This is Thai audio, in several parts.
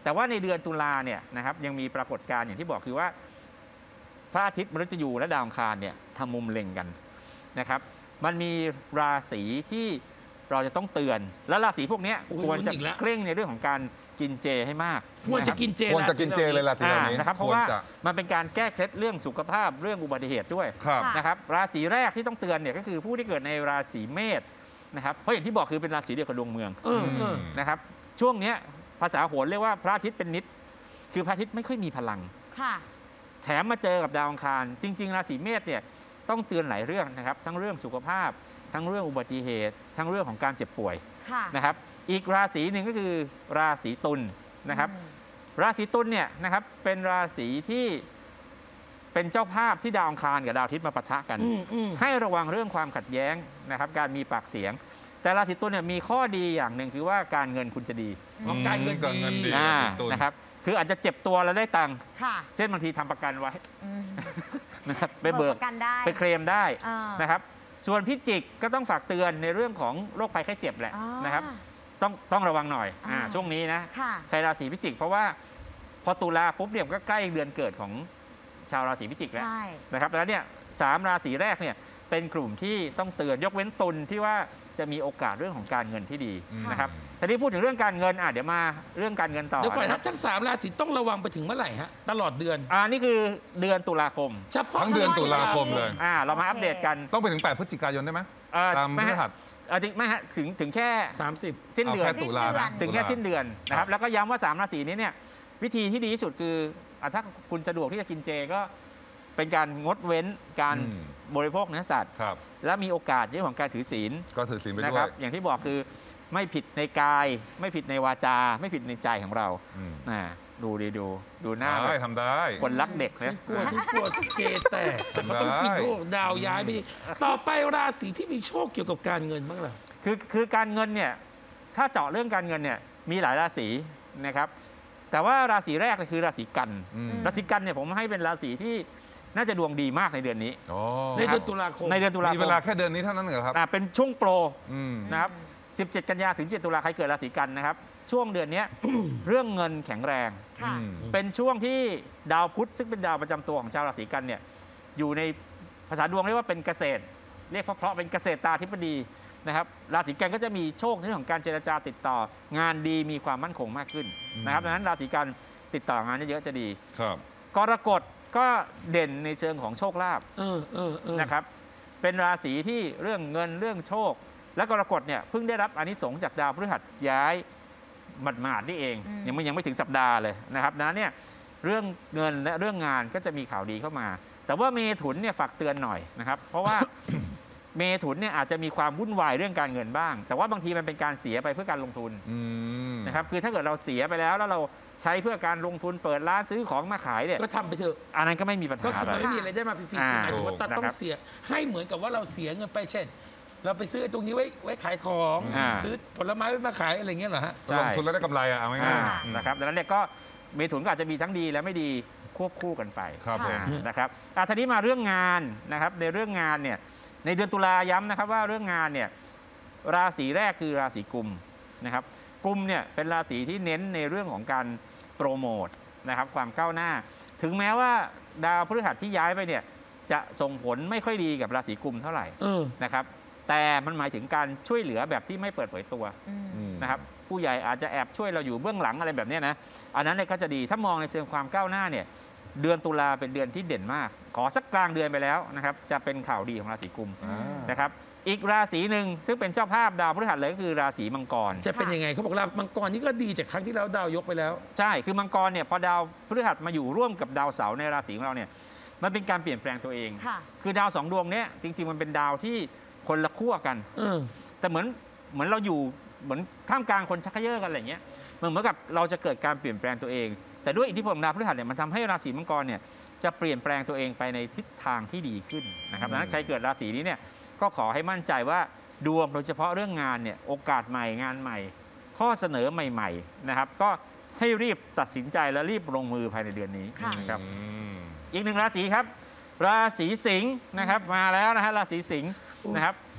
แต่ว่าในเดือนตุลาเนี่ยนะครับยังมีปรากฏการณ์อย่างที่บอกคือว่าพระอาทิตย์มฤตยูและดาวอังคารเนี่ยทำมุมเล็งกันนะครับมันมีราศีที่เราจะต้องเตือนและราศีพวกนี้ควรจะเคร่งในเรื่องของการกินเจให้มากควรจะกินเจเลยราศีนี้นะครับเพราะว่ามันเป็นการแก้เคล็ดเรื่องสุขภาพเรื่องอุบัติเหตุด้วยนะครับราศีแรกที่ต้องเตือนเนี่ยก็คือผู้ที่เกิดในราศีเมษนะครับเพราะอย่างที่บอกคือเป็นราศีเดียวกับดวงเมืองนะครับช่วงนี้ภาษาโหราเรียกว่าพระอาทิตย์เป็นนิดคือพระอาทิตย์ไม่ค่อยมีพลังแถมมาเจอกับดาวอังคารจริงๆราศีเมษเนี่ยต้องเตือนหลายเรื่องนะครับทั้งเรื่องสุขภาพทั้งเรื่องอุบัติเหตุทั้งเรื่องของการเจ็บป่วยนะครับอีกราศีหนึ่งก็คือราศีตุลนะครับราศีตุลเนี่ยนะครับเป็นราศีที่เป็นเจ้าภาพที่ดาวอังคารกับดาวอาทิตย์มาปะทะกันให้ระวังเรื่องความขัดแย้งนะครับการมีปากเสียงแต่ราศีตุลเนี่ยมีข้อดีอย่างหนึ่งคือว่าการเงินคุณจะดีการเงินดีนะครับคืออาจจะเจ็บตัวแล้วได้ตังค์เช่นบางทีทำประกันไว้นะครับไปเบิกไปเคลมได้นะครับส่วนพิจิกก็ต้องฝากเตือนในเรื่องของโรคภัยไข้เจ็บแหละนะครับต้องระวังหน่อยช่วงนี้นะใครราศีพิจิกเพราะว่าพอตุลาปุ๊บเนี่ยก็ใกล้เดือนเกิดของชาวราศีพิจิกแล้วนะครับแล้วเนี่ย3ราศีแรกเนี่ยเป็นกลุ่มที่ต้องเตือนยกเว้นตุลที่ว่าจะมีโอกาสเรื่องของการเงินที่ดีนะครับทีนี้พูดถึงเรื่องการเงินเดี๋ยวมาเรื่องการเงินต่อเดี๋ยวก่อนนะทั้ง3ราศีต้องระวังไปถึงเมื่อไหร่ฮะตลอดเดือนนี่คือเดือนตุลาคมเฉพาะทั้งเดือนตุลาคมเลยเรามาอัปเดตกันต้องไปถึง8 พฤศจิกายนได้ไหมตามพฤหัสไม่ฮะถึงแค่30สิ้นเดือนตุลาถึงแค่สิ้นเดือนนะครับแล้วก็ย้ำว่า3ราศีนี้เนี่ยวิธีที่ดีที่สุดคือถ้าคุณสะดวกที่จะกินเจก็เป็นการงดเว้นการบริโภคเนื้อสัตว์และมีโอกาสเรื่องของการถือศีลก็ถือศีลไปด้วยนะครับอย่างที่บอกคือไม่ผิดในกายไม่ผิดในวาจาไม่ผิดในใจของเราดูหน้าทำได้คนรักเด็กนะกลัวเจแตกแต่ก็ต้องกินโรคดาวย้ายไปต่อไปราศีที่มีโชคเกี่ยวกับการเงินบ้างล่ะคือการเงินเนี่ยถ้าเจาะเรื่องการเงินเนี่ยมีหลายราศีนะครับแต่ว่าราศีแรกคือราศีกันราศีกันเนี่ยผมให้เป็นราศีที่น่าจะดวงดีมากในเดือนนี้ในเดือนตุลาคมมีเวลาแค่เดือนนี้เท่านั้นเหรอครับเป็นช่วงโปรนะครับ17 กันยาถึง7 ตุลาใครเกิดราศีกันนะครับช่วงเดือนนี้ เรื่องเงินแข็งแรงเป็นช่วงที่ดาวพุธซึ่งเป็นดาวประจำตัวของชาวราศีกันเนี่ยอยู่ในภาษาดวงเรียกว่าเป็นเกษตรเรียกเพราะเป็นเกษตรตาธิบดีนะครับราศีกันก็จะมีโชคในเรื่องของการเจรจาติดต่องานดีมีความมั่นคงมากขึ้นนะครับดังนั้นราศีกันติดต่องานเยอะๆจะดีกรกฎก็เด่นในเชิงของโชคลาภนะครับเป็นราศีที่เรื่องเงินเรื่องโชคและกรกฎเนี่ยเพิ่งได้รับอานิสงส์จากดาวพฤหัสย้ายหมาดๆนี่เองยังไม่ถึงสัปดาห์เลยนะครับนั้นเนี่ยเรื่องเงินและเรื่องงานก็จะมีข่าวดีเข้ามาแต่ว่าเมถุนเนี่ยฝากเตือนหน่อยนะครับเพราะว่า เมถุนเนี่ยอาจจะมีความวุ่นวายเรื่องการเงินบ้างแต่ว่าบางทีมันเป็นการเสียไปเพื่อการลงทุนนะครับคือถ้าเกิดเราเสียไปแล้วเราใช้เพื่อการลงทุนเปิดร้านซื้อของมาขายเนี่ยก็ทำไปเถอะอันนั้นก็ไม่มีปัญหาอะไรไม่มีอะไรได้มาฟรีๆหมายถึงว่าต้องเสียให้เหมือนกับว่าเราเสียเงินไปเช่นเราไปซื้อตรงนี้ไว้ขายของซื้อผลไม้ไว้มาขายอะไรเงี้ยเหรอฮะลงทุนแล้วได้กำไรเอาง่ายๆนะครับดังนั้นเนี่ยก็เมถุนก็อาจจะมีทั้งดีและไม่ดีควบคู่กันไปนะครับทีนี้มาเรื่องงานนะครับในเรื่องงานเนี่ยในเดือนตุลาย้ำนะครับว่าเรื่องงานเนี่ยราศีแรกคือราศีกุมนะครับกุมเนี่ยเป็นราศีที่เน้นในเรื่องของการโปรโมทนะครับความก้าวหน้าถึงแม้ว่าดาวพฤหัสที่ย้ายไปเนี่ยจะส่งผลไม่ค่อยดีกับราศีกุมเท่าไหร่นะครับแต่มันหมายถึงการช่วยเหลือแบบที่ไม่เปิดเผยตัวนะครับผู้ใหญ่อาจจะแอบช่วยเราอยู่เบื้องหลังอะไรแบบนี้นะอันนั้นเนี่ยก็จะดีถ้ามองในเชิงความก้าวหน้าเนี่ยเดือนตุลาเป็นเดือนที่เด่นมากขอสักกลางเดือนไปแล้วนะครับจะเป็นข่าวดีของราศีกุมนะครับอีกราศีหนึ่งซึ่งเป็นเจ้าภาพดาวพฤหัสเลยก็คือราศีมังกรจะเป็นยังไงเขาบอกราศีมังกรนี่ก็ดีจากครั้งที่แล้วดาวยกไปแล้วใช่คือมังกรเนี่ยพอดาวพฤหัสมาอยู่ร่วมกับดาวเสาร์ในราศีของเราเนี่ยมันเป็นการเปลี่ยนแปลงตัวเองคือดาว2 ดวงนี้จริงๆมันเป็นดาวที่คนละขั้วกันแต่เหมือนเราอยู่เหมือนท่ามกลางคนชักเย่อกันอะไรเงี้ยเหมือนกับเราจะเกิดการเปลี่ยนแปลงตัวเองแต่ด้วยอิทธิพลของดาวพฤหัสเนี่ยมันทำให้ราศีมังกรเนี่ยจะเปลี่ยนแปลงตัวเองไปในทิศทางที่ดีขึ้นนะครับดังนั้นใครเกิดราศีนี้เนี่ยก็ขอให้มั่นใจว่าดวงโดยเฉพาะเรื่องงานเนี่ยโอกาสใหม่งานใหม่ข้อเสนอใหม่ๆนะครับก็ให้รีบตัดสินใจและรีบลงมือภายในเดือนนี้นะครับอีกหนึ่งราศีครับราศีสิงห์นะครับมาแล้วนะฮะราศีสิงห์นะครับ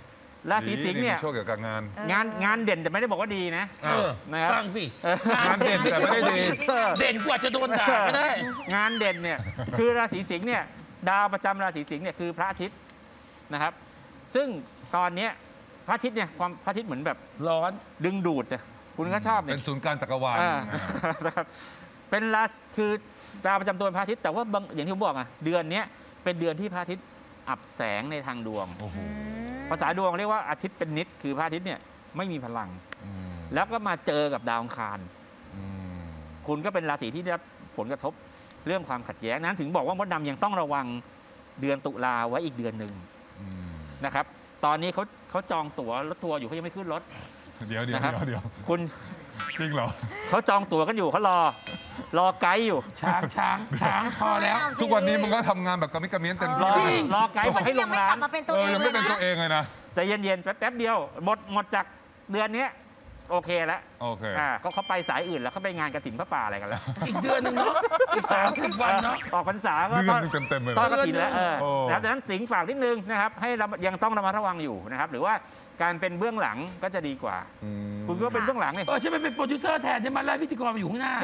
ราศีสิงห์เนี่ยโชคเกี่ยวกับงานงานเด่นแต่ไม่ได้บอกว่าดีนะนะครับฟังสิงานเด่นแต่ไม่ได้ดีเด่นกว่าจะโดนด่าก็ได้งานเด่นเนี่ยคือราศีสิงห์เนี่ยดาวประจำราศีสิงห์เนี่ยคือพระอาทิตย์นะครับซึ่งตอนเนี้ยพระอาทิตย์เนี่ยพระอาทิตย์เหมือนแบบร้อนดึงดูดเนี่ยคุณก็ชอบเนี่ยเป็นศูนย์กลางจักรวาลนะครับเป็นราศีคือดาวประจำตัวเป็นพระอาทิตย์แต่ว่าอย่างที่ผมบอกอ่ะเดือนเนี้ยเป็นเดือนที่พระอาทิตย์อับแสงในทางดวงโอ้โหภาษาดวงเรียกว่าอาทิตย์เป็นนิดคือพระอาทิตย์เนี่ยไม่มีพลัง แล้วก็มาเจอกับดาวอังคารคุณก็เป็นราศีที่ได้รับผลกระทบเรื่องความขัดแย้งนั้นถึงบอกว่ามดดำยังต้องระวังเดือนตุลาไว้อีกเดือนหนึ่งนะครับตอนนี้เขาจองตั๋วรถทัวร์อยู่เขายังไม่ขึ้นรถเดี๋ยวคุณจริงเหรอเขาจองตั๋วกันอยู่เขารอไกด์อยู่ช้างพอแล้วทุกวันนี้มันก็ทำงานแบบกระมิดกระเมียนเต็มที่รอไกด์บอกให้ลงร้านยังไม่เป็นตัวเองเลยนะใจเย็นๆแป๊บเดียวหมดจากเดือนนี้โอเคแล้วโอเคเขาไปสายอื่นแล้วเขาไปงานกฐินพระป่าอะไรกันแล้วอีกเดือนนึงเนาะอีก30 วันเนาะออกพรรษาก็เต็มเลยตอนกฐินแล้วนะครับดังนั้นสิงห์ฝากนิดนึงนะครับให้ยังต้องระมัดระวังอยู่นะครับหรือว่าการเป็นเบื้องหลังก็จะดีกว่าคุณก็เป็นเบื้องหลังนี่ใช่ไหมเป็นโปรดิวเซอร์แทนจะมาไล่พิธีกรมาอยู่ข้างหน้า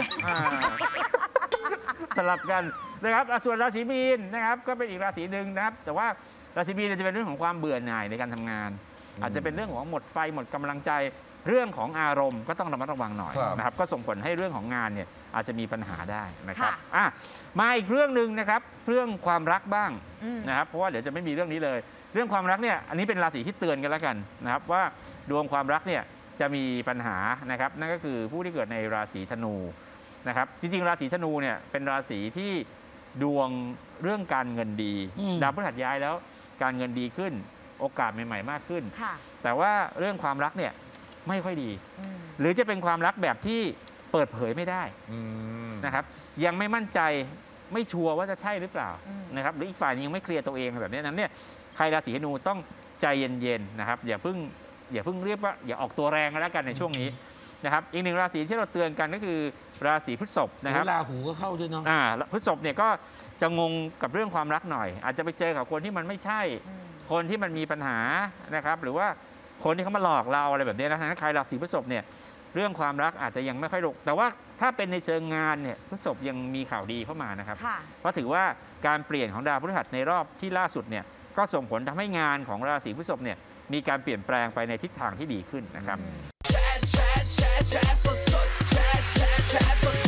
สลับกันนะครับส่วนราศีมีนนะครับก็เป็นอีกราศีหนึ่งนะครับแต่ว่าราศีมีนจะเป็นเรื่องของความเบื่อหน่ายในการทำงานอาจจะเป็นเรื่องของหมดไฟหมดกำลังใจเรื่องของอารมณ์ก็ต้องระมัดระวังหน่อยนะครับก็ส่งผลให้เรื่องของงานเนี่ยอาจจะมีปัญหาได้นะครับมาอีกเรื่องหนึ่งนะครับเรื่องความรักบ้างนะครับเพราะว่าเดี๋ยวจะไม่มีเรื่องนี้เลยเรื่องความรักเนี่ยอันนี้เป็นราศีที่เตือนกันแล้วกันนะครับว่าดวงความรักเนี่ยจะมีปัญหานะครับนั่นก็คือผู้ที่เกิดในราศีธนูนะครับจริงๆราศีธนูเนี่ยเป็นราศีที่ดวงเรื่องการเงินดีดาวพฤหัสย้ายแล้วการเงินดีขึ้นโอกาสใหม่ๆมากขึ้นแต่ว่าเรื่องความรักเนี่ยไม่ค่อยดีหรือจะเป็นความรักแบบที่เปิดเผยไม่ได้นะครับยังไม่มั่นใจไม่ชัวร์ว่าจะใช่หรือเปล่านะครับหรืออีกฝ่ายยังไม่เคลียร์ตัวเองแบบนี้นั้นเนี่ยใครราศีธนูต้องใจเย็นๆนะครับอย่าเพิ่งเรียกว่าอย่าออกตัวแรงกันแล้วกันในช่วงนี้นะครับอีกหนึ่งราศีที่เราเตือนกันก็คือราศีพฤษภนะครับราหูก็เข้าด้วยเนาะพฤษภเนี่ยก็จะงงกับเรื่องความรักหน่อยอาจจะไปเจอกับคนที่มันไม่ใช่คนที่มันมีปัญหานะครับหรือว่าคนที่เขามาหลอกเราอะไรแบบนี้นะใครราศีพฤษภเนี่ยเรื่องความรักอาจจะยังไม่ค่อยลงแต่ว่าถ้าเป็นในเชิงงานเนี่ยพฤษภยังมีข่าวดีเข้ามานะครับเพราะถือว่าการเปลี่ยนของดาวพฤหัสในรอบที่ล่าสุดเนี่ยก็ส่งผลทำให้งานของราศีพฤษภเนี่ยมีการเปลี่ยนแปลงไปในทิศทางที่ดีขึ้นนะครับ